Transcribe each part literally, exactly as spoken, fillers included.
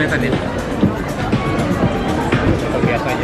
Fatin. Biasa aja.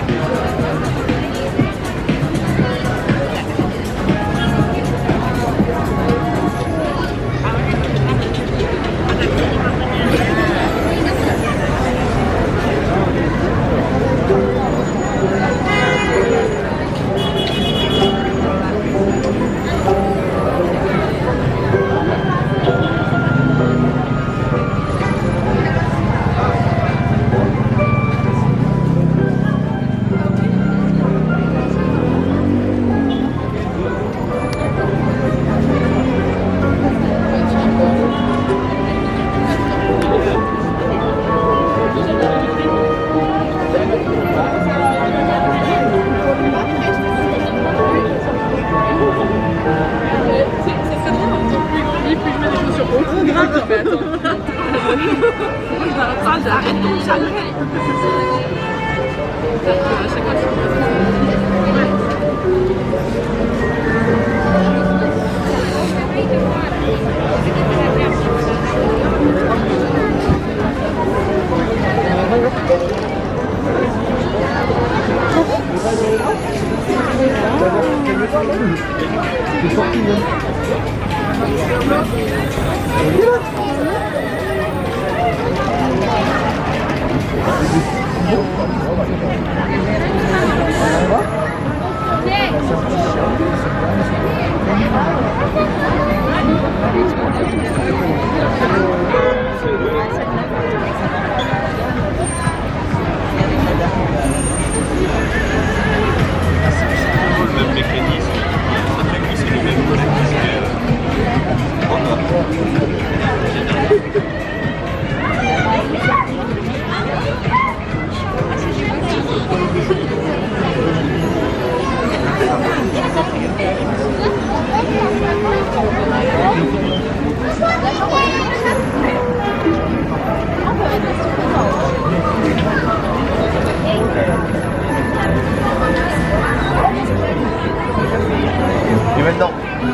Et maintenant,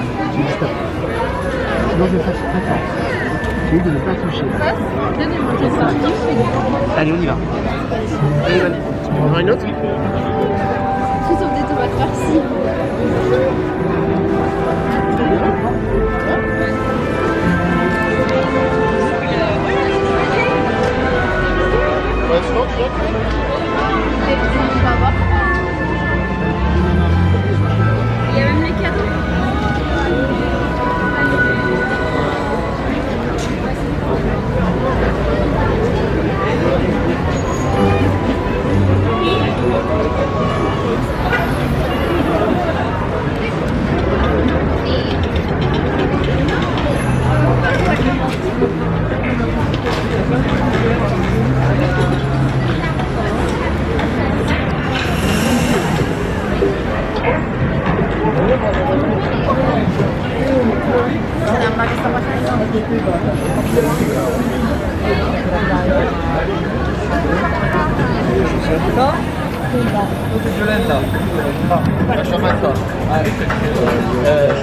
sinon je fasse confiance. J'ai de ne pas toucher. Allez, on y va. Allez, Evan. Tu peux en avoir une autre? Tout sauf des tomates farcies. Il y a même les cadeaux. violenta. Lasciamo mettere. Eh,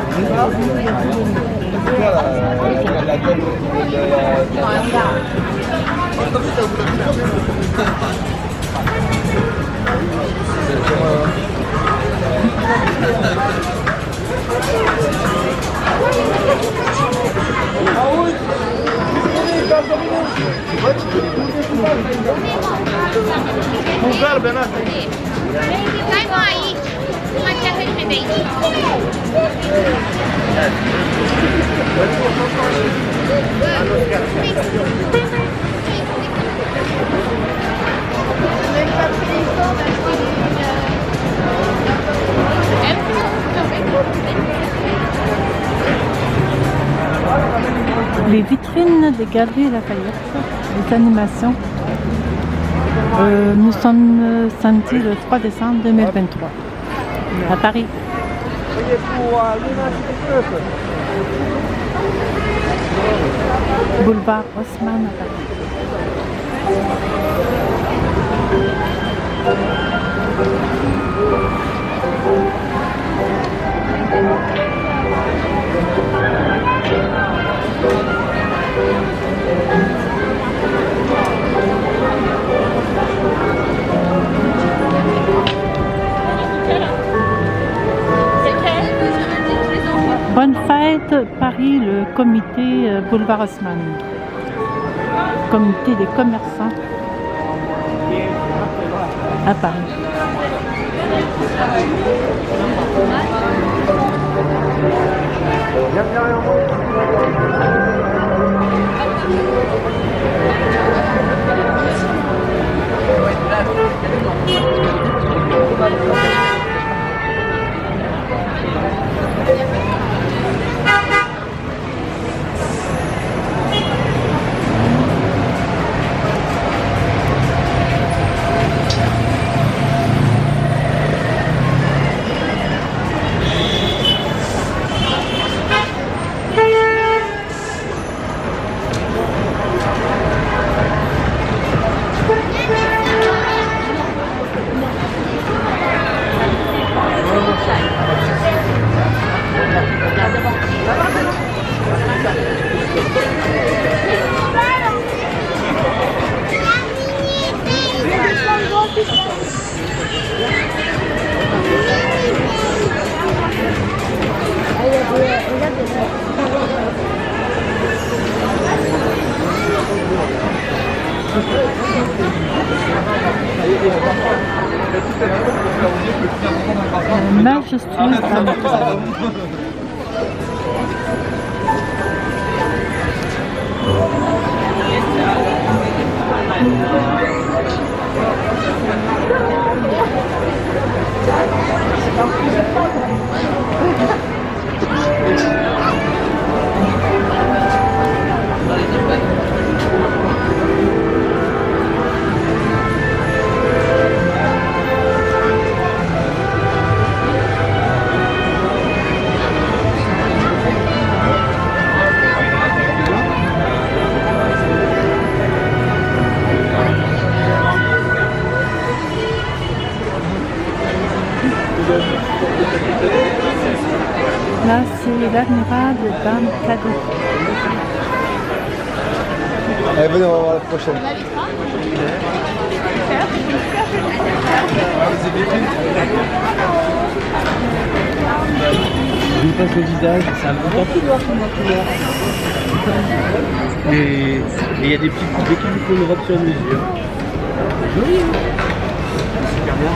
Mudar, Benato. Dai mai, mangiate il medetti. Les vitrines des Galeries Lafayette, les animations. Euh, nous sommes samedi le trois décembre deux mille vingt-trois à Paris. Boulevard Haussmann à Paris. le comité euh, Boulevard Haussmann, comité des commerçants à Paris. Euh, majestueuse dame. Là, c'est l'admirable dame cadeau. Allez, venez, on va voir la prochaine. Je lui passe le visage, c'est un peu temps. Et il y a des petites des petites colorants sur mesure. Joli, hein? Super bien.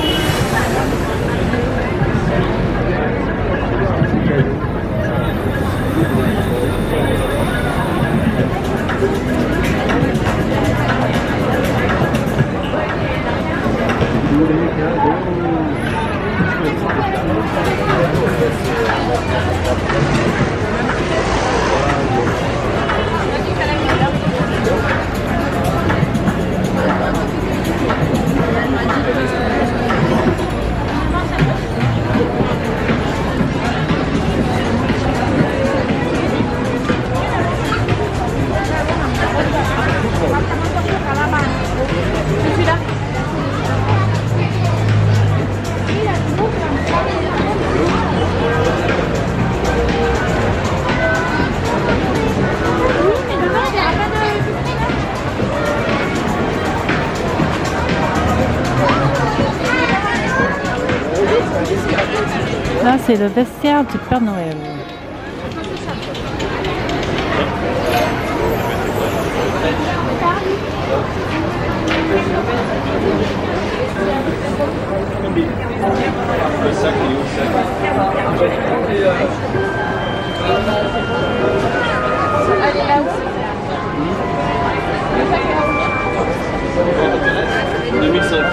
Là, c'est le vestiaire du Père Noël. Le sac, il est où le sac? deux mille cinq.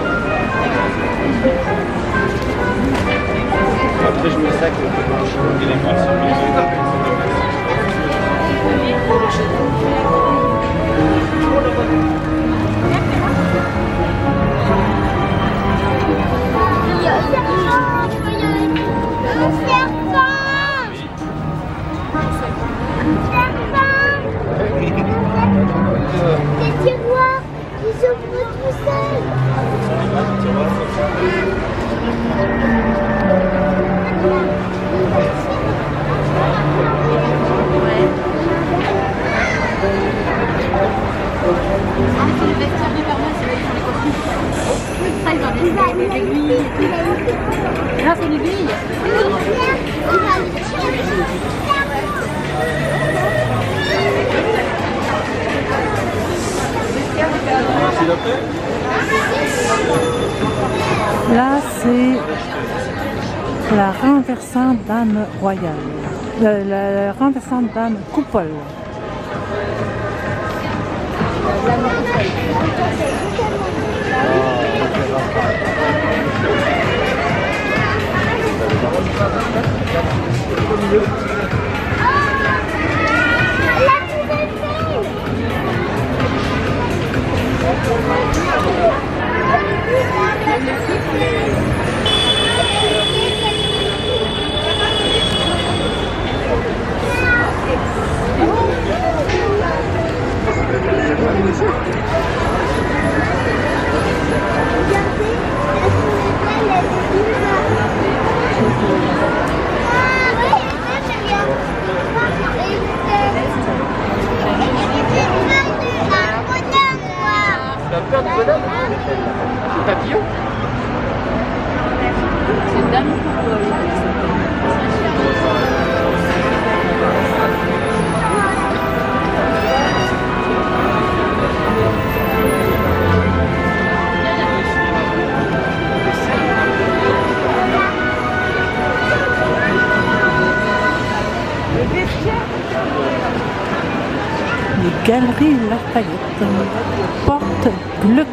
Après, je mets le sac. renversant dame royale. Le, le, le renversant dame coupole. Tu as peur du bonhomme? Le papillon? C'est dame coupole. Les Galeries Lafayette, porte Gluck.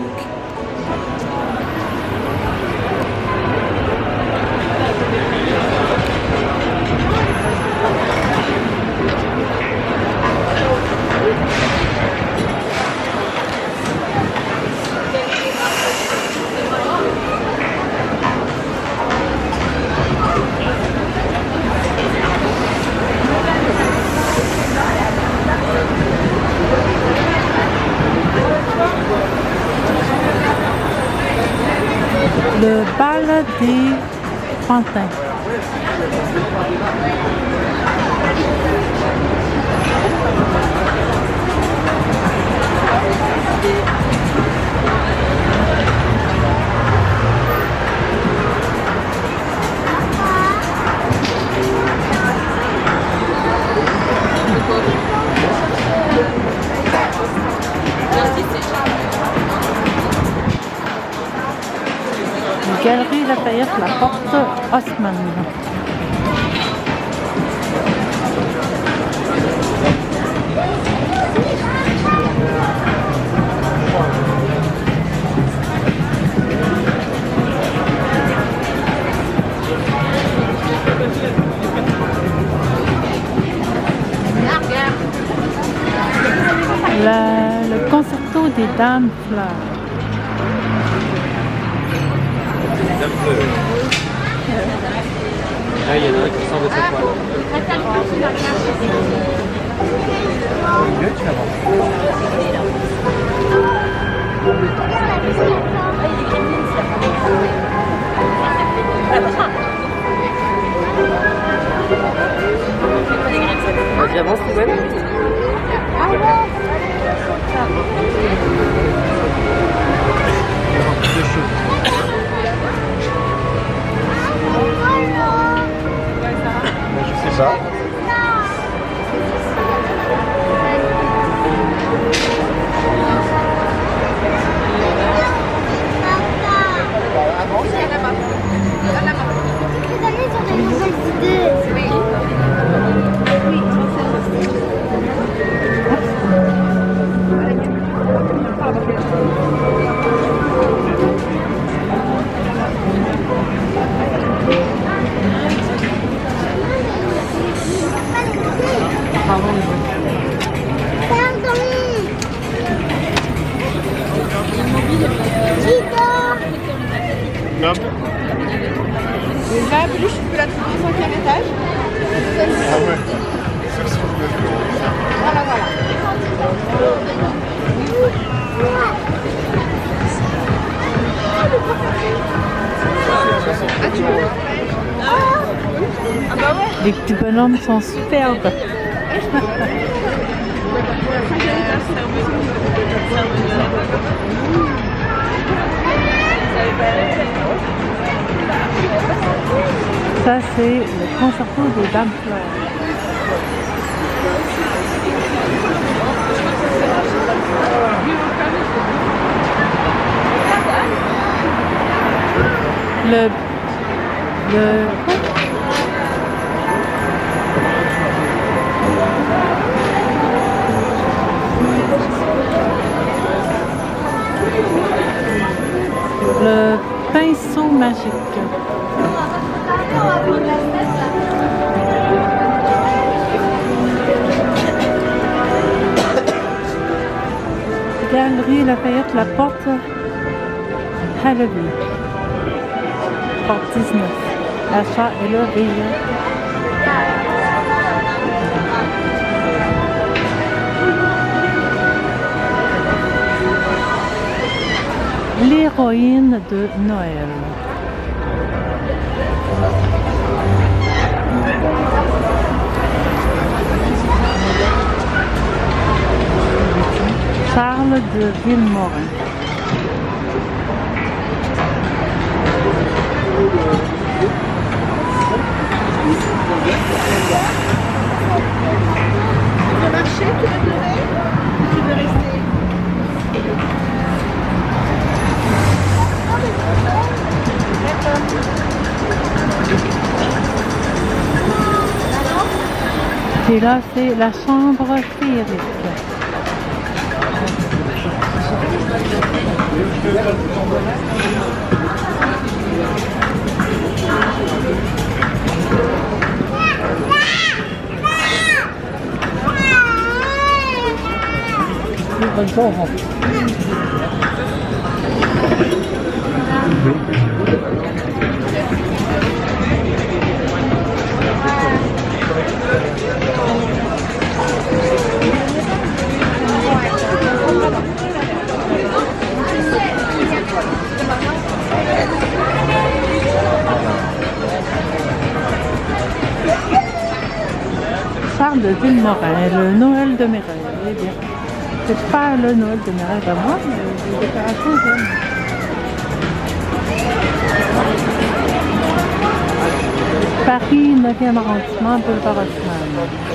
Le bal des Fantins. Galerie Lafayette, la porte Haussmann. La, le concerto des dames fleurs. Ah, il y en a un qui sort de cette toile. Vas-y, avance, Steven. C'est ça. La peluche, tu peux la trouver au cinquième étage. Ah ouais. Voilà, voilà. Ah, tu veux? Ah bah ouais. Les petits bonhommes sont superbes. Ça, c'est le concerto des dames fleurs. Le... le... magique. Galerie Lafayette, la porte Halloween. Porte dix-neuf. L'achat est là, veillé. L'héroïne de Noël. Charles de Villemorin. Tu veux marcher, tu veux pleurer? Tu veux rester? Et là, c'est la chambre féerique. Charles de Villemorin, le Noël de mes rêves. Eh bien, c'est pas le Noël de mes rêves à moi, mais les décorations j'aime. Paris, neuvième arrondissement, boulevard Haussmann.